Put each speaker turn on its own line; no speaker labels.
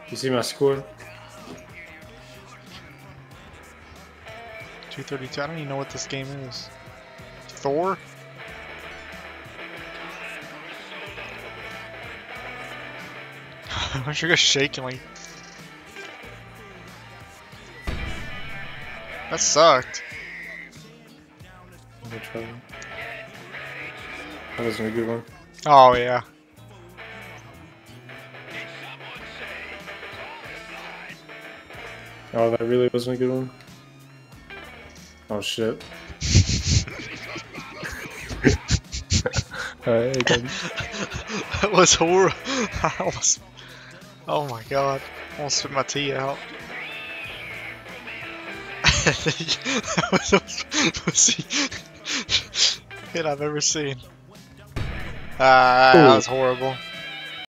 You see my score?
232. I don't even know what this game is. Thor? I'm sure you're shaking like. That sucked.
Which one? That wasn't a good one.
Oh yeah.
Oh, that really wasn't a good one? Oh shit. Alright, again.
That was horrible. I almost. Oh my god. I almost spit my tea out. That was the most pussy hit I've ever seen. That was horrible.